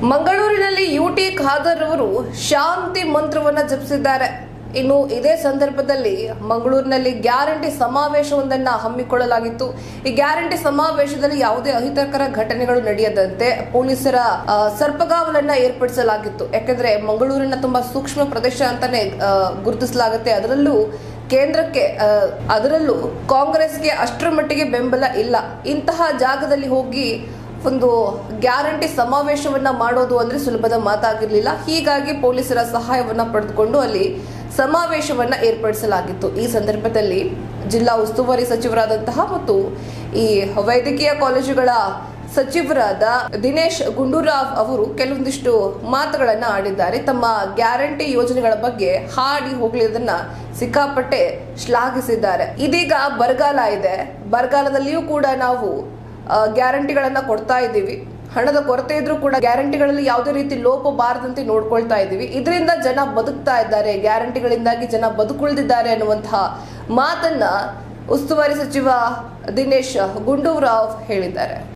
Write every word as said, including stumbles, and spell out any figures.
ಮಂಗಳೂರಿನಲ್ಲಿ ಯುಟಿ ಖಾದರ್ ಅವರು ಶಾಂತಿ ಮಂತ್ರವನ್ನ ಜಪಿಸಿದ್ದಾರೆ. ಇನ್ನು ಇದೇ ಸಂದರ್ಭದಲ್ಲಿ ಮಂಗಳೂರಿನಲ್ಲಿ ಗ್ಯಾರಂಟಿ ಸಮಾವೇಶವೊಂದನ್ನ ಹಮ್ಮಿಕೊಳ್ಳಲಾಗಿತ್ತು. ಈ ಗ್ಯಾರಂಟಿ ಸಮಾವೇಶದಲ್ಲಿ ಯಾವುದೇ ಅಹಿತಕರ ಘಟನೆಗಳು ನಡೆಯದಂತೆ ಪೊಲೀಸರ ಸರ್ಪಗಾವಲನ್ನ ಏರ್ಪಡಿಸಲಾಗಿತ್ತು. ಯಾಕಂದ್ರೆ ಮಂಗಳೂರಿನ ತುಂಬಾ ಸೂಕ್ಷ್ಮ ಪ್ರದೇಶ ಅಂತಾನೆ ಗುರುತಿಸಲಾಗುತ್ತೆ. ಅದರಲ್ಲೂ ಕೇಂದ್ರಕ್ಕೆ ಅದರಲ್ಲೂ ಕಾಂಗ್ರೆಸ್ಗೆ ಅಷ್ಟರ ಮಟ್ಟಿಗೆ ಬೆಂಬಲ ಇಲ್ಲ. ಇಂತಹ ಜಾಗದಲ್ಲಿ ಹೋಗಿ ಒಂದು ಗ್ಯಾರಂಟಿ ಸಮಾವೇಶವನ್ನ ಮಾಡೋದು ಅಂದ್ರೆ ಸುಲಭದ ಮಾತಾಗಿರ್ಲಿಲ್ಲ. ಹೀಗಾಗಿ ಪೊಲೀಸರ ಸಹಾಯವನ್ನ ಪಡೆದುಕೊಂಡು ಅಲ್ಲಿ ಸಮಾವೇಶವನ್ನ ಏರ್ಪಡಿಸಲಾಗಿತ್ತು. ಈ ಸಂದರ್ಭದಲ್ಲಿ ಜಿಲ್ಲಾ ಉಸ್ತುವಾರಿ ಸಚಿವರಾದಂತಹ ಮತ್ತು ಈ ವೈದ್ಯಕೀಯ ಕಾಲೇಜುಗಳ ಸಚಿವರಾದ ದಿನೇಶ್ ಗುಂಡೂರಾವ್ ಅವರು ಕೆಲವೊಂದಿಷ್ಟು ಮಾತುಗಳನ್ನ ಆಡಿದ್ದಾರೆ. ತಮ್ಮ ಗ್ಯಾರಂಟಿ ಯೋಜನೆಗಳ ಬಗ್ಗೆ ಹಾಡಿ ಹೋಗ್ಲಿದ್ದನ್ನ ಸಿಕ್ಕಾಪಟ್ಟೆ ಶ್ಲಾಘಿಸಿದ್ದಾರೆ. ಇದೀಗ ಬರಗಾಲ ಇದೆ, ಬರಗಾಲದಲ್ಲಿಯೂ ಕೂಡ ನಾವು ಗ್ಯಾರಂಟಿಗಳನ್ನ ಕೊಡ್ತಾ ಇದ್ದೀವಿ. ಹಣದ ಕೊರತೆ ಇದ್ರೂ ಕೂಡ ಗ್ಯಾರಂಟಿಗಳಲ್ಲಿ ಯಾವುದೇ ರೀತಿ ಲೋಪ ಬಾರದಂತೆ ನೋಡ್ಕೊಳ್ತಾ ಇದ್ದೀವಿ. ಇದರಿಂದ ಜನ ಬದುಕ್ತಾ ಇದ್ದಾರೆ, ಗ್ಯಾರಂಟಿಗಳಿಂದಾಗಿ ಜನ ಬದುಕುಳಿದಿದ್ದಾರೆ ಅನ್ನುವಂತಹ ಮಾತನ್ನ ಉಸ್ತುವಾರಿ ಸಚಿವ ದಿನೇಶ್ ಗುಂಡೂರಾವ್ ಹೇಳಿದ್ದಾರೆ.